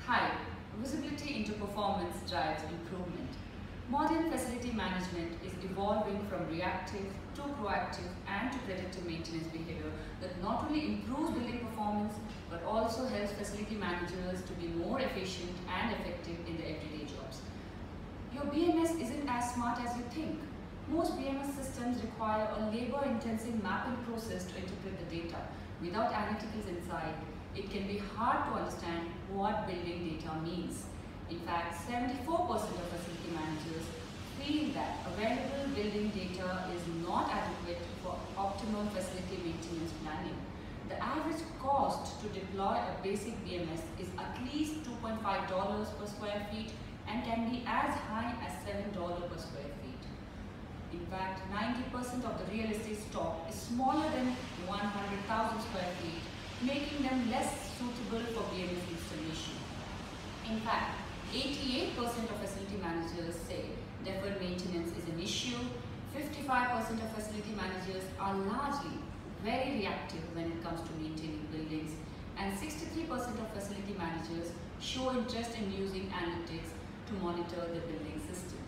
Hi, visibility into performance drives improvement. Modern facility management is evolving from reactive to proactive and to predictive maintenance behavior that not only improves building performance but also helps facility managers to be more efficient and effective in their everyday jobs. Your BMS isn't as smart as you think. Most BMS systems require a labor-intensive mapping process to interpret the data. Without analyticals inside, it can be hard to understand what building data means. In fact, 74% of facility managers feel that available building data is not adequate for optimal facility maintenance planning. The average cost to deploy a basic BMS is at least $2.5 per square feet and can be as high as $7 per square feet. In fact, 90% of the real estate stock is smaller than 100,000 square feet, making them less suitable for BMS installation. In fact, 88% of facility managers say deferred maintenance is an issue, 55% of facility managers are largely very reactive when it comes to maintaining buildings, and 63% of facility managers show interest in using analytics to monitor the building system.